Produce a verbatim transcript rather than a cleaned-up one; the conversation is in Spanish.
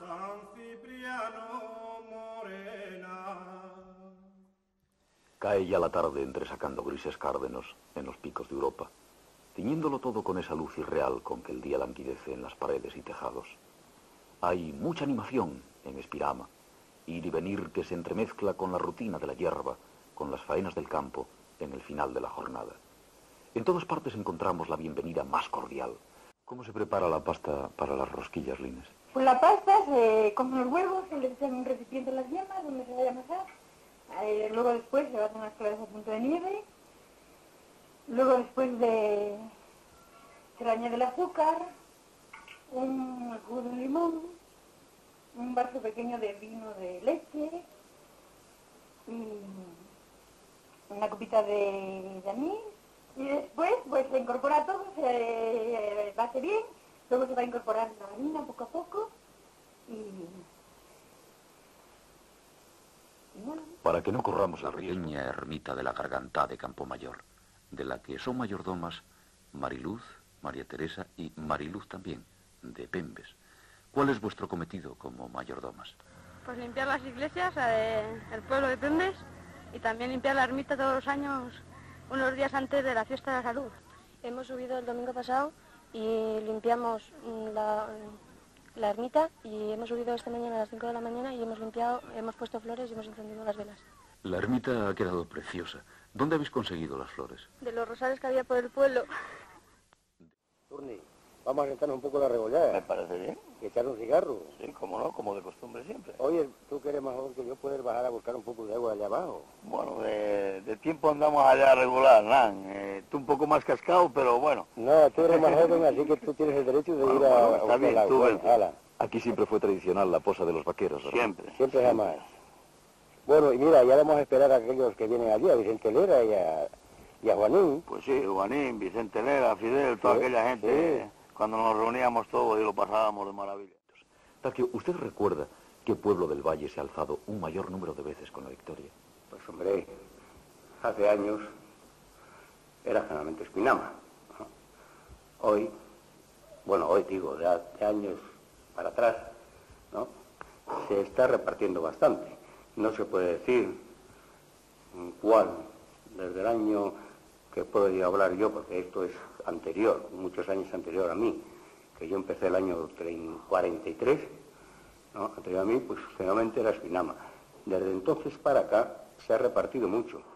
San Cipriano morena. Cae ya la tarde entresacando grises cárdenos en los picos de Europa, tiñéndolo todo con esa luz irreal con que el día languidece en las paredes y tejados. Hay mucha animación en Espirama, ir y venir que se entremezcla con la rutina de la hierba, con las faenas del campo en el final de la jornada. En todas partes encontramos la bienvenida más cordial. ¿Cómo se prepara la pasta para las rosquillas, Lines? Pues la pasta se cogen los huevos, se les echan en un recipiente las yemas donde se vaya a amasar. Eh, luego después se baten las claras a punto de nieve. Luego después de se le añade el azúcar, un jugo de un limón, un vaso pequeño de vino de leche y una copita de, de anís. Y después pues se incorpora todo, se eh, bate bien, luego se va a incorporar la harina poco a poco y... Para que no corramos la pequeña ermita de la Gargantá de Campomayor, de la que son mayordomas Mariluz, María Teresa y Mariluz también, de Pembes. ¿Cuál es vuestro cometido como mayordomas? Pues limpiar las iglesias del pueblo de Pembes y también limpiar la ermita todos los años, unos días antes de la fiesta de la salud. Hemos subido el domingo pasado y limpiamos la, la ermita y hemos subido esta mañana a las cinco de la mañana y hemos limpiado, hemos puesto flores y hemos encendido las velas. La ermita ha quedado preciosa. ¿Dónde habéis conseguido las flores? De los rosales que había por el pueblo. Turni, vamos a sentarnos un poco la regollada. Me parece bien. Y echar un cigarro. Sí, como no, como de costumbre siempre. Oye, tú que eres más joven que yo, ¿puedes bajar a buscar un poco de agua allá abajo? Bueno, de, de tiempo andamos allá regular, Nan. Eh, tú un poco más cascado, pero bueno. No, tú eres más joven, así que tú tienes el derecho de bueno, ir a, bueno, a está buscar bien, el agua. tú Bueno, vete. ala. Aquí siempre fue tradicional la posa de los vaqueros, ¿verdad? Siempre. Siempre jamás. Bueno, y mira, ya vamos a esperar a aquellos que vienen allí, a Vicente Lera y a, y a Juanín. Pues sí, Juanín, Vicente Lera, Fidel, toda Sí, aquella gente, sí. cuando nos reuníamos todos y lo pasábamos de maravilla. Tacio, ¿usted recuerda qué pueblo del Valle se ha alzado un mayor número de veces con la victoria? Pues hombre, hace años era generalmente Espinama, ¿no? Hoy, bueno, hoy digo, de, de años para atrás, ¿no? Se está repartiendo bastante. No se puede decir cuál, desde el año que puedo hablar yo, porque esto es anterior, muchos años anterior a mí, que yo empecé el año cuarenta y tres, ¿no? Anterior a mí, pues generalmente era Espinama. Desde entonces para acá se ha repartido mucho.